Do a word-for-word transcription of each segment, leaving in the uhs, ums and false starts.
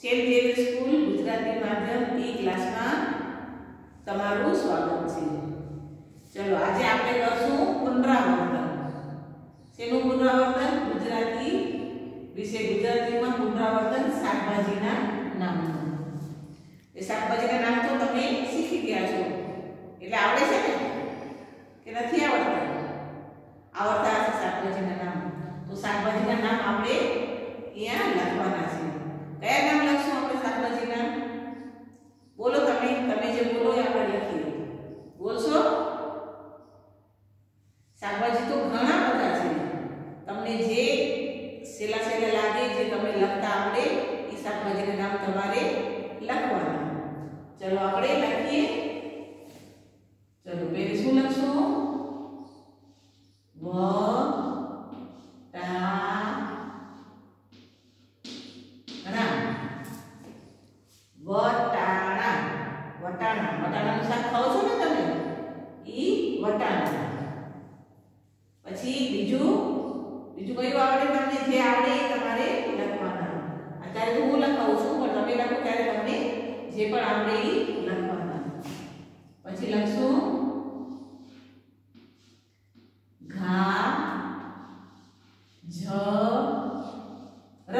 Saint Xavier school Gujarati માધ્યમ ઈ ક્લાસમાં તમારું સ્વાગત છે। ચલો આજે આપણે કરશું પુનરાવર્તન। શેનું પુનરાવર્તન? ગુજરાતી વિશે ગુજરાતીમાં પુનરાવર્તન શાકભાજીના નામનું। એ શાકભાજીના નામ તો તમે શીખી ગયા છો એટલે આવડે છે ને કે નથી આવડતા? આવડતા હશે શાકભાજીના નામ। તો શાકભાજીના નામ આપણે અહીંયા લખવાના છે। કયા નામ લખશું આપણે શાકભાજીના? બોલો તમે તમે જે બોલો એ આપણે લખીએ। બોલશો? શાકભાજી તો ઘણા બધા છે, તમને જે સેલા સેલા લાગે જે તમને લખતા આવડે એ શાકભાજીના નામ તમારે લખવાના। ચલો આપણે લખીએ। ચલો પહેલી શું લખશું? વ ટા રા વટાણા વટાણા વટાણાનું શાક ખાઓ છો ને તમે? ઈ વટાણા। પછી બીજું બીજું કયું આવડે તમને? જે આવડે એ તમારે લખવાના। અત્યારે તો હું લખાવું છું પણ તમે લખો ત્યારે તમને જે પણ આવડે એ લખવાના। પછી લખશું ઘા જ ર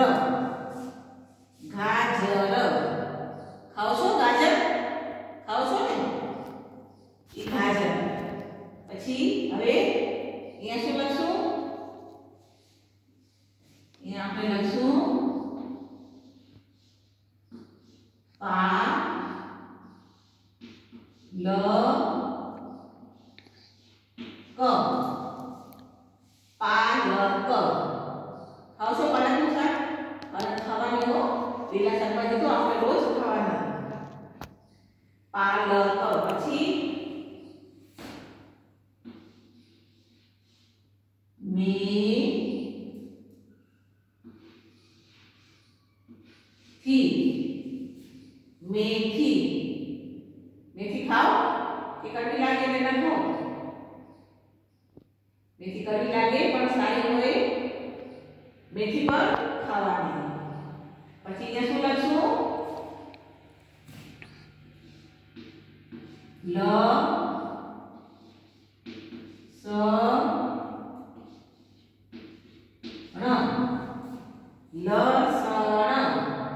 ગાજર। ખાઓ છો ગાજર? ખાઓ છો ને? એ ગાજર। પછી હવે અહીંયા શું લખશું? અહીંયા આપણે લખશું પા લ ક પાલક। ખાઓ છો પાલકનું શાક? પાલક ખાવાની હો, લીલા શાકભાજી તો આપણે રોજ ખાવાના। પાલક। પછી મે થી મેથી। મેથી ખાઓ કે કડવી લાગે ને નાખો? મેથી કડવી લાગે પણ સારી હોય, મેથી પર ખાવાની। પછી અહીંયા શું લખશું? લ સ ણ લસણ।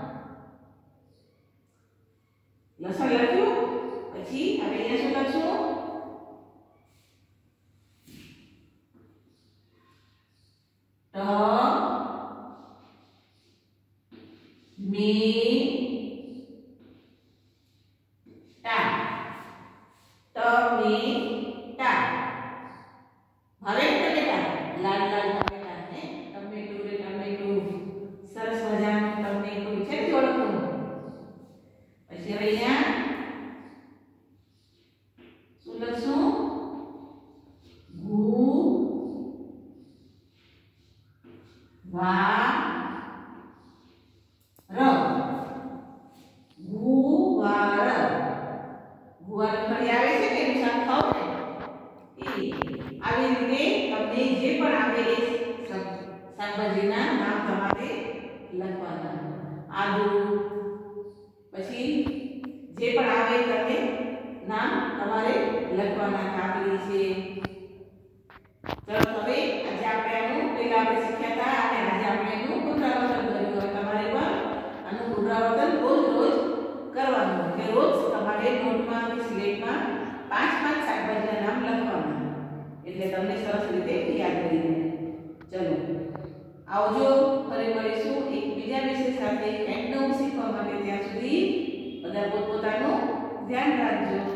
લસણ લખ્યું? પછી હવે અહીંયા શું લખશું? ટ મે ટા ટમેટા। હવે ટમેટા લાલ લાલ ટમેટા ને ટમેટું રે ટમેટું સરસ મજાનું ટમેટું છે ને થોડું। પછી હવે અહીંયા શું લખશું? ગુ વા ર ગુવાર। ગુવાર ફળી આવે છે ને એનું શાક ખાઓ ને એ આવી રીતે તમને જે પણ આવે એ શાકભાજીના નામ તમારે લખવાના। આદુ પછી જે પણ આવે તમને નામ તમારે લખવાના। કાકડી છે। ચલો હવે આજે આપણે આનું પહેલા આપણે શીખ્યા હતા અને આજે આપણે એનું પુનરાવર્તન કર્યું। તમારે પણ આનું પુનરાવર્તન રોજ રોજ કરવાનું કે રોજ તમારે નોટમાં કે સ્લેટમાં પાંચ પાંચ શાકભાજીના નામ લખવાના એટલે તમને સરસ રીતે યાદ રહી જાય। ચલો આવજો, ફરી મળીશું એક બીજા વિષય સાથે કંઈક નવું શીખવા માટે। ત્યાં સુધી બધા પોતપોતાનું ધ્યાન રાખજો।